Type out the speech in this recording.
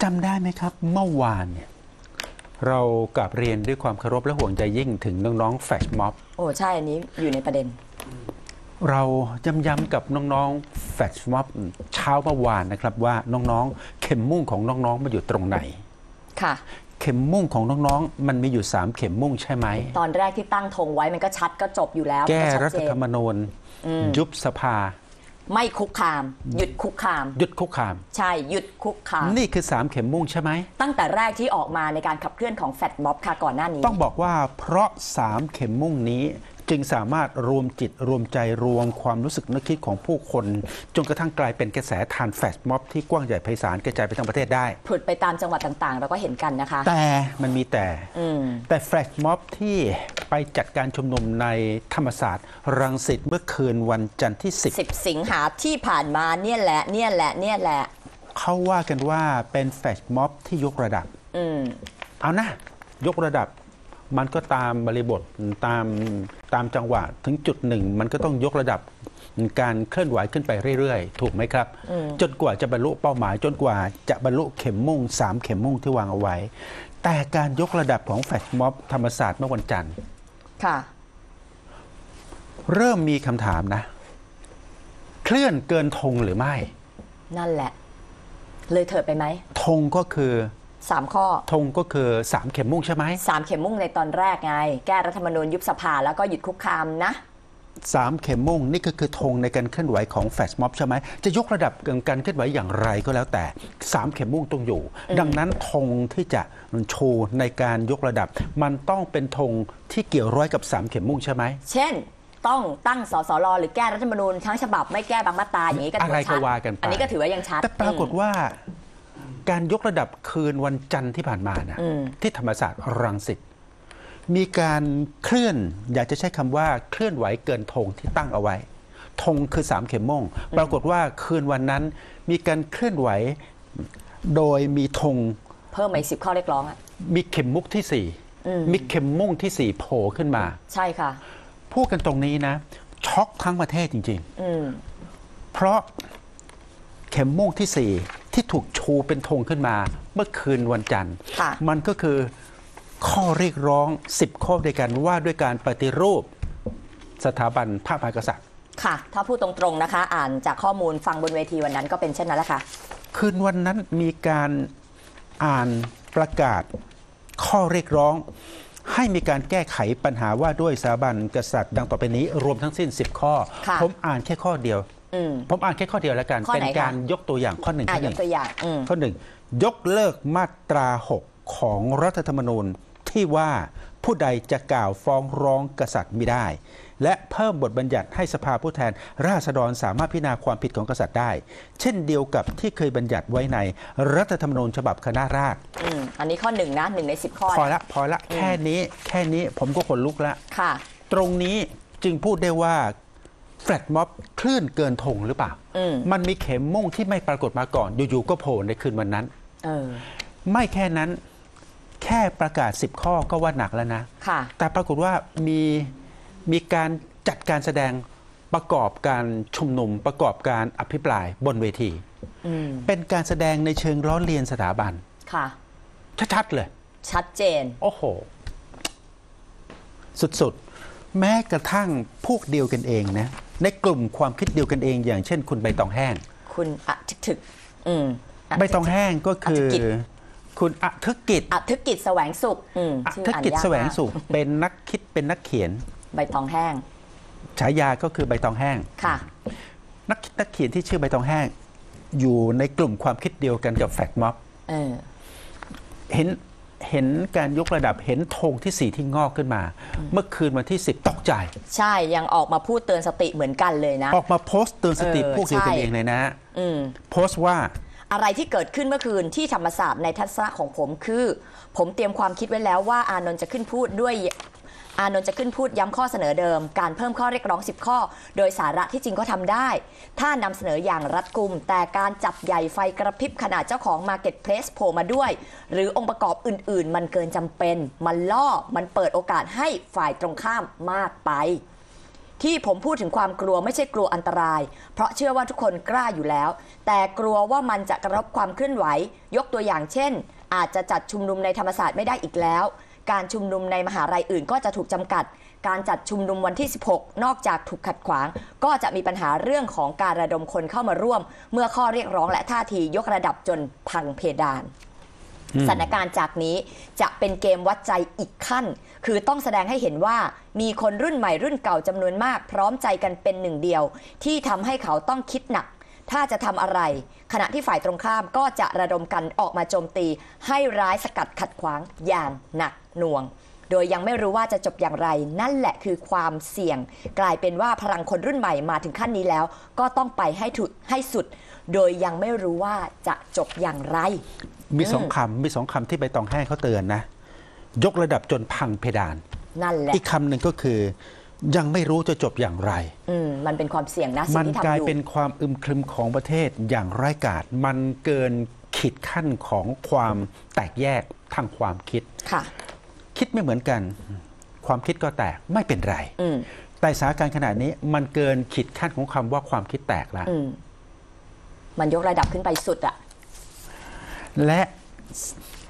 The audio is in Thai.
จำได้ไหมครับเมื่อวานเนี่ยเรากลับเรียนด้วยความเคารพและห่วงใจยิ่งถึงน้องๆแฟลชม็อบโอ้ใช่อันนี้อยู่ในประเด็นเราย้ำๆกับน้องๆแฟลชม็อบเช้าเมื่อวานนะครับว่าน้องๆเข็มมุ่งของน้องๆมาอยู่ตรงไหนค่ะเข็มมุ่งของน้องๆมันมีอยู่3เข็มมุ่งใช่ไหมตอนแรกที่ตั้งธงไว้มันก็ชัดก็จบอยู่แล้วแก้รัฐธรรมนูญยุบสภาไม่คุกคามหยุดคุกคามหยุดคุกคามใช่หยุดคุกคามนี่คือ3เข็มมุ่งใช่ไหมตั้งแต่แรกที่ออกมาในการขับเคลื่อนของแฟลชม็อบค่ะก่อนหน้านี้ต้องบอกว่าเพราะ3เข็มมุ่งนี้จึงสามารถรวมจิตรวมใจรวมความรู้สึกนึกคิดของผู้คนจนกระทั่งกลายเป็นกระแสทานแฟลชม็อบที่กว้างใหญ่ไพศาลกระจายไปทั้งประเทศได้ผุดไปตามจังหวัดต่างๆเราก็เห็นกันนะคะแต่มันมีแต่แฟลชม็อบที่ไปจัดการชุมนุมในธรรมศาสตร์รังสิตเมื่อคืนวันจันทร์ที่ 10 สิงหาที่ผ่านมาเนี่ยแหละเขาว่ากันว่าเป็นแฟลชม็อบที่ยกระดับเอานะยกระดับมันก็ตามบริบทตามจังหวะถึงจุดหนึ่งมันก็ต้องยกระดับการเคลื่อนไหวขึ้นไปเรื่อยๆถูกไหมครับจนกว่าจะบรรลุเป้าหมายจนกว่าจะบรรลุเข็มมุ่ง3เข็มมุ่งที่วางเอาไว้แต่การยกระดับของแฟลชม็อบธรรมศาสตร์เมื่อวันจันทร์ค่ะเริ่มมีคำถามนะเคลื่อนเกินธงหรือไม่นั่นแหละเลยเถิดไปไหมธงก็คือ 3 ข้อธงก็คือ3เข็มมุ่งใช่ไหม 3เข็มมุ่งในตอนแรกไงแก้รัฐธรรมนูญยุบสภาแล้วก็หยุดคุกคามนะ 3เข็มมุ่งนี่ก็คือธงในการเคลื่อนไหวของแฟลชม็อบใช่ไหมจะยกระดับการเคลื่อนไหวอย่างไรก็แล้วแต่3เข็มมุ่งต้องอยู่ดังนั้นธงที่จะโชว์ในการยกระดับมันต้องเป็นธงที่เกี่ยวร้อยกับ3เข็มมุ่งใช่ไหมเช่นต้องตั้งสสรหรือแก้รัฐธรรมนูญทั้งฉบับไม่แก้บางมาตราอย่างนี้ก็ถือว่าชัดอันนี้ก็ถือว่ายังชัดแต่ปรากฏว่าการยกระดับคืนวันจันทร์ที่ผ่านมานะที่ธรรมศาสตร์รังสิตมีการเคลื่อนอยากจะใช้คำว่าเคลื่อนไหวเกินธงที่ตั้งเอาไว้ธงคือ3เข็มมุ่งปรากฏว่าคืนวันนั้นมีการเคลื่อนไหวโดยมีธงเพิ่มมาอีก10 ข้อเรียกร้องมีเข็มมุกที่4มีเข็มมุ่งที่4โผล่ขึ้นมาใช่ค่ะพูดกันตรงนี้นะช็อกทั้งประเทศจริงๆเพราะเข็มมุ่งที่4ที่ถูกชูเป็นธงขึ้นมาเมื่อคืนวันจันทร์มันก็คือข้อเรียกร้อง10 ข้อด้วยกันว่าด้วยการปฏิรูปสถาบันพระมหากษัตริย์ค่ะถ้าพูดตรงๆนะคะอ่านจากข้อมูลฟังบนเวทีวันนั้นก็เป็นเช่นนั้นแหละค่ะคืนวันนั้นมีการอ่านประกาศข้อเรียกร้องให้มีการแก้ไขปัญหาว่าด้วยสถาบันกษัตริย์ดังต่อไปนี้รวมทั้งสิ้น10 ข้อผมอ่านแค่ข้อเดียวผมอ่านแค่ข้อเดียวแล้วกันเป็นการยกตัวอย่างข้อหนึ่งข้อหนึ่งยกเลิกมาตรา6ของรัฐธรรมนูญที่ว่าผู้ใดจะกล่าวฟ้องร้องกษัตริย์มิได้และเพิ่มบทบัญญัติให้สภาผู้แทนราษฎรสามารถพิจารณาความผิดของกษัตริย์ได้เช่นเดียวกับที่เคยบัญญัติไว้ในรัฐธรรมนูญฉบับคณะราษฎรอันนี้ข้อ1นะ1ใน10 ข้อพอละแค่นี้ผมก็ขนลุกแล้วค่ะตรงนี้จึงพูดได้ว่าแฟลชม็อบคลื่นเกินธงหรือเปล่ามันมีเข็มมุ่งที่ไม่ปรากฏมาก่อนอยู่ๆก็โผล่ในคืนวันนั้นไม่แค่นั้นแค่ประกาศ10 ข้อก็ว่าหนักแล้วนะแต่ปรากฏว่ามีการจัดการแสดงประกอบการชุมนุมประกอบการอภิปรายบนเวทีเป็นการแสดงในเชิงล้อเลียนสถาบันค่ะชัดๆเลยชัดเจนโอ้โหสุดๆแม้กระทั่งพวกเดียวกันเองนะในกลุ่มความคิดเดียวกันเองอย่างเช่นคุณใบตองแห้งคุณถึกใบตองแห้งก็คือคุณอทึกกิจแสวงสุขอทึกกิจแสวงสุขเป็นนักคิดเป็นนักเขียนใบตองแห้งฉายาก็คือใบตองแห้งค่ะนักเขียนที่ชื่อใบตองแห้งอยู่ในกลุ่มความคิดเดียวกันกับแฟลชม็อบเห็นการยกระดับเห็นธงที่4ที่งอกขึ้นมาเมื่อคืนวันที่10ตกใจใช่ยังออกมาพูดเตือนสติเหมือนกันเลยนะออกมาโพสต์เตือนสติพวกเดียวกันเองเลยนะโพสต์ว่าอะไรที่เกิดขึ้นเมื่อคืนที่ธรรมศาสตร์ในทัศนะของผมคือผมเตรียมความคิดไว้แล้วว่าอานนท์จะขึ้นพูดย้ำข้อเสนอเดิมการเพิ่มข้อเรียกร้อง10 ข้อโดยสาระที่จริงก็ทำได้ถ้านำเสนออย่างรัดกุมแต่การจับใหญ่ไฟกระพริบขนาดเจ้าของ Marketplace โผล่มาด้วยหรือองค์ประกอบอื่นๆมันเกินจำเป็นมันล่อมันเปิดโอกาสให้ฝ่ายตรงข้ามมากไปที่ผมพูดถึงความกลัวไม่ใช่กลัวอันตรายเพราะเชื่อว่าทุกคนกล้าอยู่แล้วแต่กลัวว่ามันจะกระทบความเคลื่อนไหวยกตัวอย่างเช่นอาจจะจัดชุมนุมในธรรมศาสตร์ไม่ได้อีกแล้วการชุมนุมในมหาลัยอื่นก็จะถูกจำกัดการจัดชุมนุมวันที่ 16 นอกจากถูกขัดขวางก็จะมีปัญหาเรื่องของการระดมคนเข้ามาร่วมเมื่อข้อเรียกร้องและท่าทียกระดับจนพังเพดานสถานการณ์จากนี้จะเป็นเกมวัดใจอีกขั้นคือต้องแสดงให้เห็นว่ามีคนรุ่นใหม่รุ่นเก่าจำนวนมากพร้อมใจกันเป็นหนึ่งเดียวที่ทำให้เขาต้องคิดหนักถ้าจะทำอะไรขณะที่ฝ่ายตรงข้ามก็จะระดมกันออกมาโจมตีให้ร้ายสกัดขัดขวางอย่างหนักหน่วงโดยยังไม่รู้ว่าจะจบอย่างไรนั่นแหละคือความเสี่ยงกลายเป็นว่าพลังคนรุ่นใหม่มาถึงขั้นนี้แล้วก็ต้องไปให้สุดโดยยังไม่รู้ว่าจะจบอย่างไรมีสองคำที่ใบตองแห้งเขาเตือนนะยกระดับจนพังเพดานนั่นแหละอีกคำหนึ่งก็คือยังไม่รู้จะจบอย่างไรมันเป็นความเสี่ยงนะมันกลายเป็นความอึมครึมของประเทศอย่างร้ายกาจมันเกินขีดขั้นของความแตกแยกทางความคิดคิดไม่เหมือนกันความคิดก็แตกไม่เป็นไรแต่สถานการณ์ขนาดนี้มันเกินขีดขั้นของคำว่าความคิดแตกแล้วมันยกระดับขึ้นไปสุดอะและ